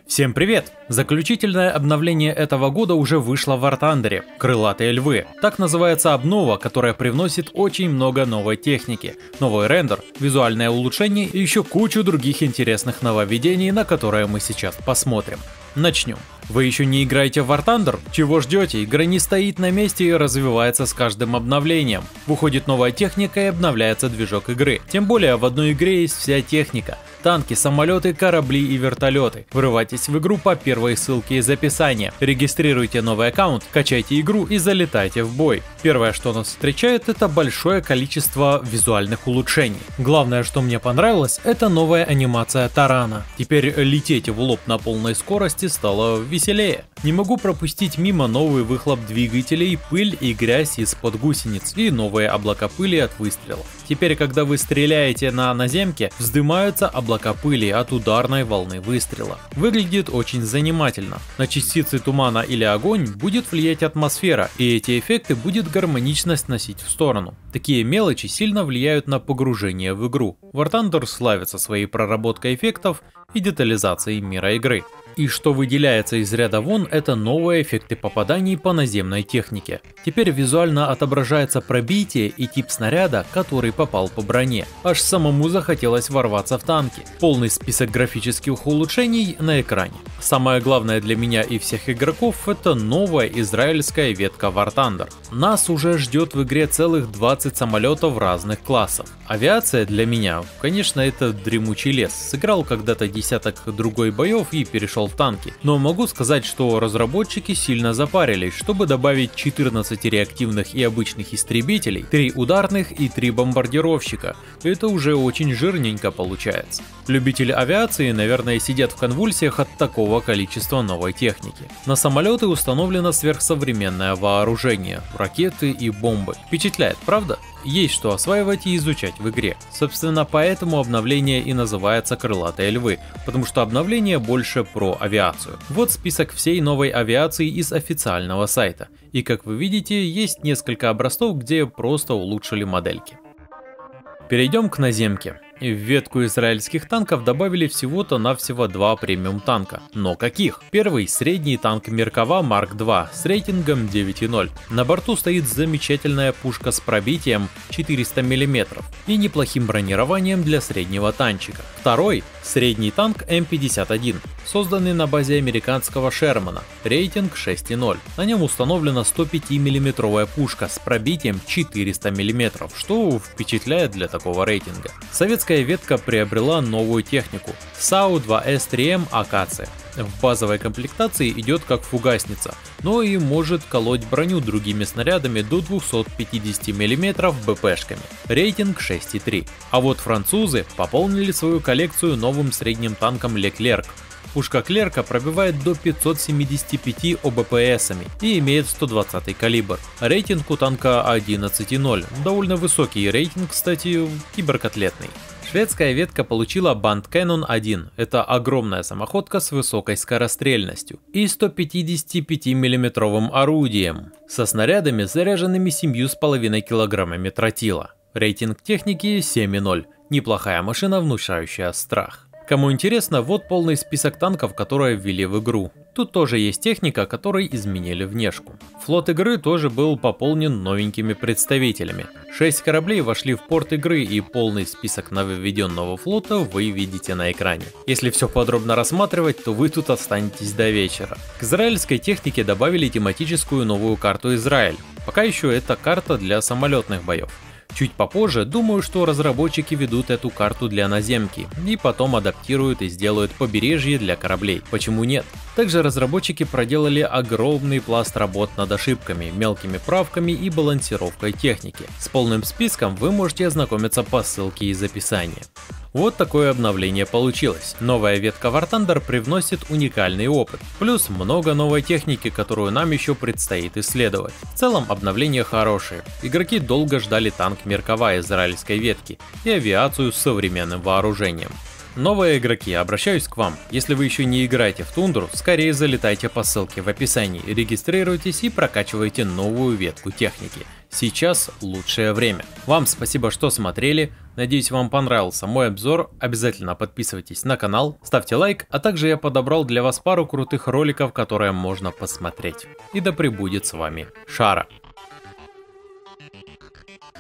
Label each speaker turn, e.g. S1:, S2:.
S1: Всем привет! Заключительное обновление этого года уже вышло в War Thunder – Крылатые львы. Так называется обнова, которая привносит очень много новой техники, новый рендер, визуальное улучшение и еще кучу других интересных нововведений, на которые мы сейчас посмотрим. Начнем. Вы еще не играете в War Thunder? Чего ждете? Игра не стоит на месте и развивается с каждым обновлением. Выходит новая техника и обновляется движок игры. Тем более в одной игре есть вся техника. Танки, самолеты, корабли и вертолеты. Врывайтесь в игру по первой ссылке из описания. Регистрируйте новый аккаунт, качайте игру и залетайте в бой. Первое, что нас встречает, это большое количество визуальных улучшений. Главное, что мне понравилось, это новая анимация тарана. Теперь лететь в лоб на полной скорости стало веселее. Не могу пропустить мимо новый выхлоп двигателей, пыль и грязь из-под гусениц и новые облака пыли от выстрелов. Теперь, когда вы стреляете на наземке, вздымаются облака пыли от ударной волны выстрела. Выглядит очень занимательно. На частицы тумана или огонь будет влиять атмосфера, и эти эффекты будет гармонично сносить в сторону. Такие мелочи сильно влияют на погружение в игру. War Thunder славится своей проработкой эффектов и детализацией мира игры. И что выделяется из ряда вон, это новые эффекты попаданий по наземной технике. Теперь визуально отображается пробитие и тип снаряда, который попал по броне. Аж самому захотелось ворваться в танки. Полный список графических улучшений на экране. Самое главное для меня и всех игроков — это новая израильская ветка War Thunder. Нас уже ждет в игре целых 20 самолетов разных классов. Авиация для меня, конечно, это дремучий лес. Сыграл когда-то десяток другой боев и перешел в танки. Но могу сказать, что разработчики сильно запарились, чтобы добавить 14 реактивных и обычных истребителей, 3 ударных и 3 бомбардировщика. Это уже очень жирненько получается. Любители авиации, наверное, сидят в конвульсиях от такого количества новой техники. На самолеты установлено сверхсовременное вооружение, ракеты и бомбы. Впечатляет, правда? Есть что осваивать и изучать в игре. Собственно, поэтому обновление и называется «Крылатые львы», потому что обновление больше про авиацию. Вот список всей новой авиации из официального сайта. И как вы видите, есть несколько образцов, где просто улучшили модельки. Перейдем к наземке. В ветку израильских танков добавили всего-то навсего 2 премиум танка. Но каких? Первый — средний танк Меркава Марк II с рейтингом 9.0. На борту стоит замечательная пушка с пробитием 400 мм и неплохим бронированием для среднего танчика. Второй — средний танк М51, созданный на базе американского Шермана, рейтинг 6.0. На нем установлена 105 мм пушка с пробитием 400 мм, что впечатляет для такого рейтинга. Советская ветка приобрела новую технику – САУ-2С3М Акация. В базовой комплектации идет как фугасница, но и может колоть броню другими снарядами до 250 мм БПшками. Рейтинг 6.3. А вот французы пополнили свою коллекцию новым средним танком Леклерк. Пушка Клерка пробивает до 575 ОБПСами и имеет 120 калибр. Рейтинг у танка 11.0. Довольно высокий рейтинг, кстати, киберкотлетный. Шведская ветка получила Band Cannon 1, это огромная самоходка с высокой скорострельностью и 155 мм орудием, со снарядами, заряженными 7,5 кг тротила. Рейтинг техники 7.0, неплохая машина, внушающая страх. Кому интересно, вот полный список танков, которые ввели в игру. Тут тоже есть техника, которой изменили внешку. Флот игры тоже был пополнен новенькими представителями. 6 кораблей вошли в порт игры, и полный список нововведенного флота вы видите на экране. Если все подробно рассматривать, то вы тут останетесь до вечера. К израильской технике добавили тематическую новую карту Израиль. Пока еще это карта для самолетных боев. Чуть попозже, думаю, что разработчики ведут эту карту для наземки и потом адаптируют и сделают побережье для кораблей. Почему нет? Также разработчики проделали огромный пласт работ над ошибками, мелкими правками и балансировкой техники. С полным списком вы можете ознакомиться по ссылке из описания. Вот такое обновление получилось. Новая ветка War Thunder привносит уникальный опыт, плюс много новой техники, которую нам еще предстоит исследовать. В целом обновления хорошие. Игроки долго ждали танк Меркава израильской ветки и авиацию с современным вооружением. Новые игроки, обращаюсь к вам. Если вы еще не играете в Тундру, скорее залетайте по ссылке в описании, регистрируйтесь и прокачивайте новую ветку техники. Сейчас лучшее время. Вам спасибо, что смотрели. Надеюсь, вам понравился мой обзор. Обязательно подписывайтесь на канал, ставьте лайк, а также я подобрал для вас пару крутых роликов, которые можно посмотреть. И да пребудет с вами Шара.